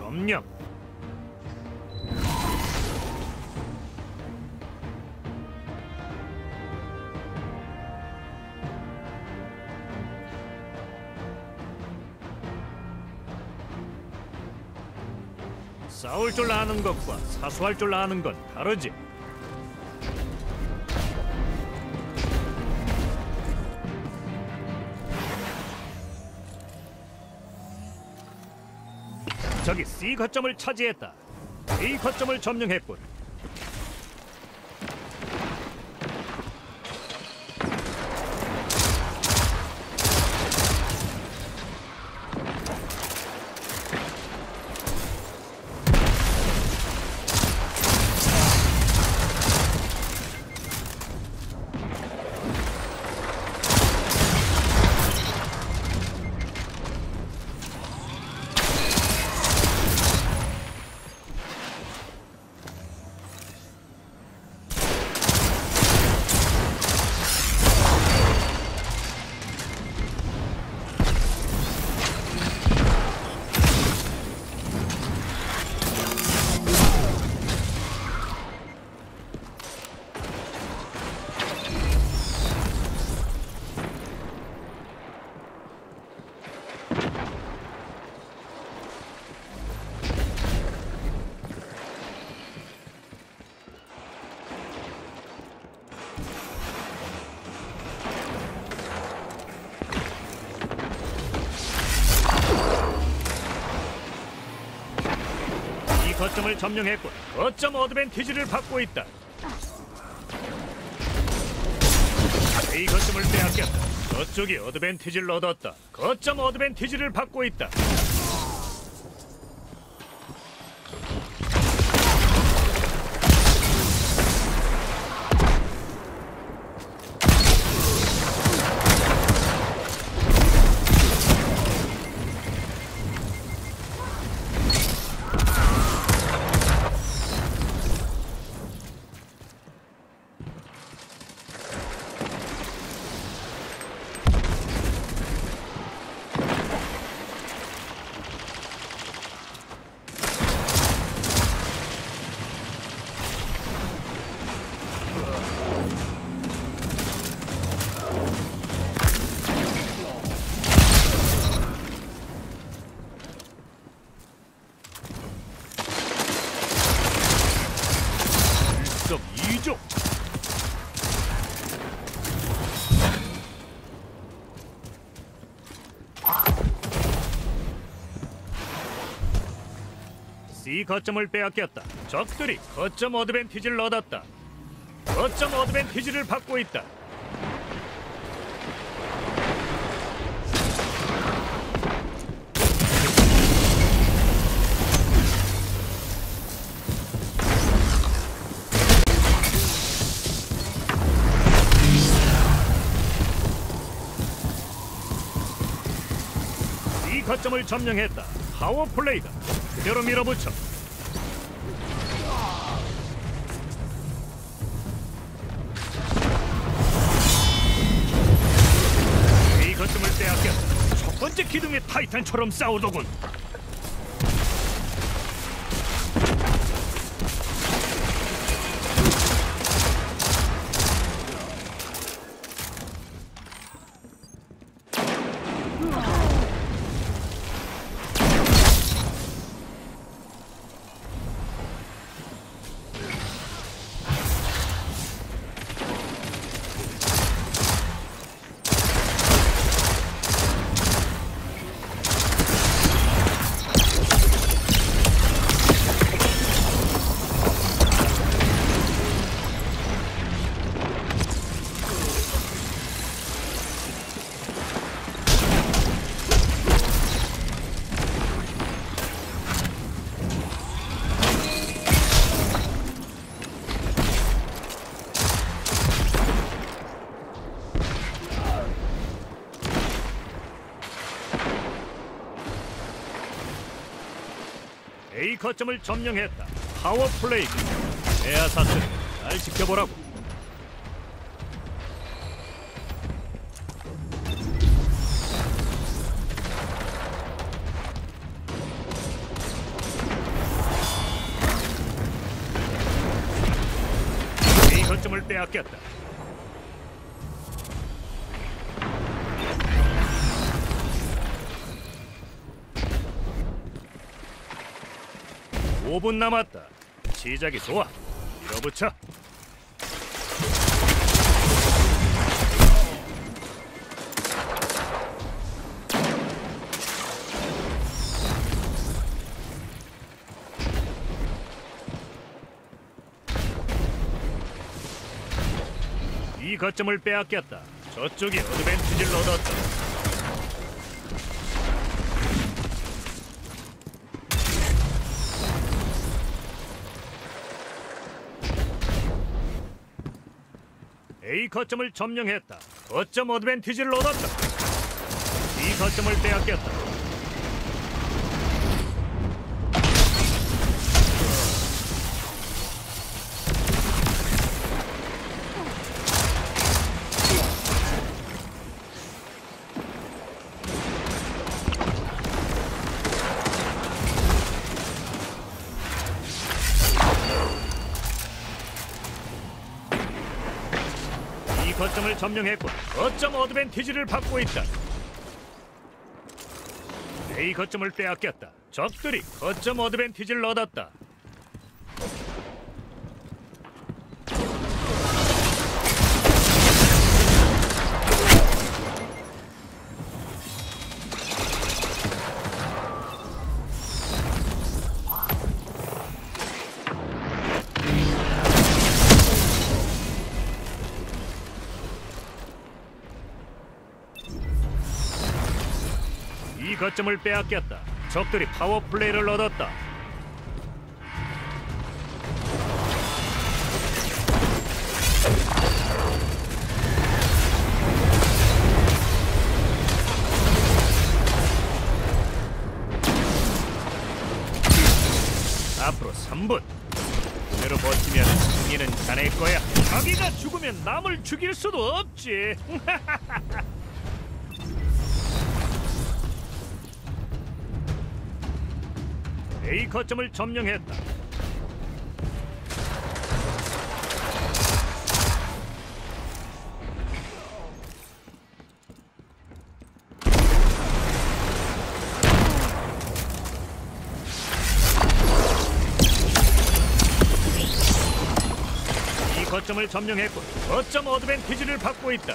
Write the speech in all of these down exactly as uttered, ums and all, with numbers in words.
점령. 싸울 줄 아는 것과 사수할 줄 아는 건 다르지. 저기 C 거점을 차지했다. A 거점을 점령했군. 거점을 점령했군. 거점 어드밴티지를 받고 있다. A 거점을 빼앗겼다. 저쪽이 어드밴티지를 얻었다. 거점 어드밴티지를 받고 있다. 일석이조. C 거점을 빼앗겼다. 적들이 거점 어드밴티지를 얻었다. 거점 어드밴티지를 받고 있다. C 거점을 점령했다. 파워 플레이다. 그대로 밀어붙여. A 거점을 빼앗겼다. 첫 번째 기둥의 타이탄처럼 싸우더군. A 거점을 점령했다. 파워 플레이. 에아사스, 날 지켜보라고. 빼앗겼다. 오 분 남았다. 시작이 좋아. 밀어붙여. 이 거점을 빼앗겼다. 저쪽이 어드밴티지를 얻었다. A 거점을 점령했다. 거점 어드밴티지를 얻었다. B 거점을 빼앗겼다. 거점을 점령했고 거점 어드밴티지를 받고 있다. A 거점을 빼앗겼다. 적들이 거점 어드밴티지를 얻었다. 이 거점을 빼앗겼다. 적들이 파워 플레이를 얻었다. 앞으로 삼 분. 그대로 버티면 승리는 자네 거야. 자기가 죽으면 남을 죽일 수도 없지. A 거점을 점령했다. 이 거점을 점령했고 거점 어드밴티지를 받고 있다.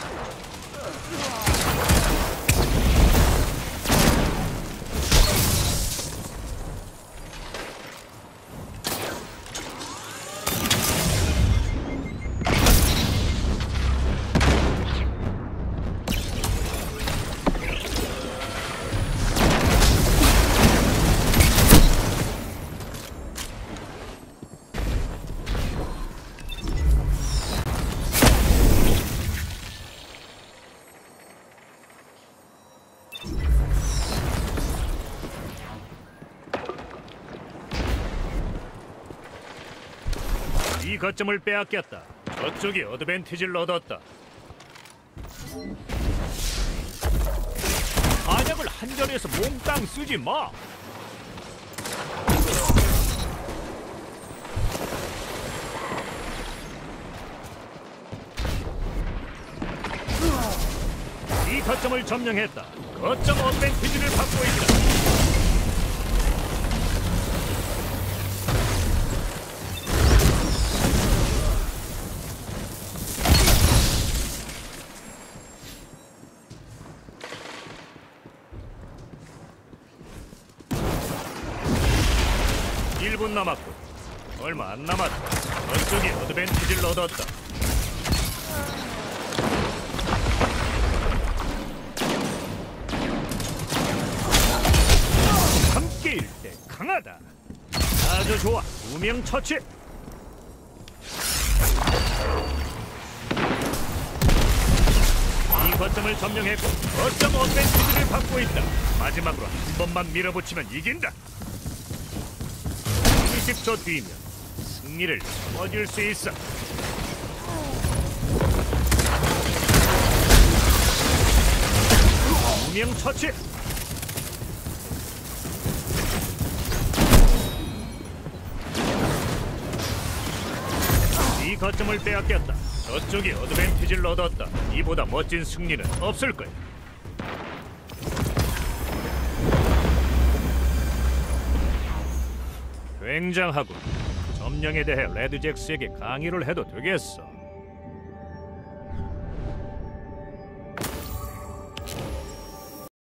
이 거점을 빼앗겼다. 저쪽이 어드밴티지를 얻었다. 한약을 한 자리에서 몽땅 쓰지 마. 이 거점을 점령했다. 거점 어드밴티지를 받고 있다. 일 분 남았고 얼마 안 남았다. 저쪽이 어드밴티지를 얻었다. 함께일 때 강하다. 아주 좋아. 두 명 처치. 이 거점을 점령했고 거점 어드밴티지를 받고 있다. 마지막으로 한 번만 밀어붙이면 이긴다. 이십 초 뒤면 승리를 거둘 수 있어. 두 명 처치. 이 거점을 빼앗겼다. 저쪽이 어드밴티지를 얻었다. 이보다 멋진 승리는 없을 거야. 굉장하고 점령에 대해 레드잭스에게 강의를 해도 되겠어.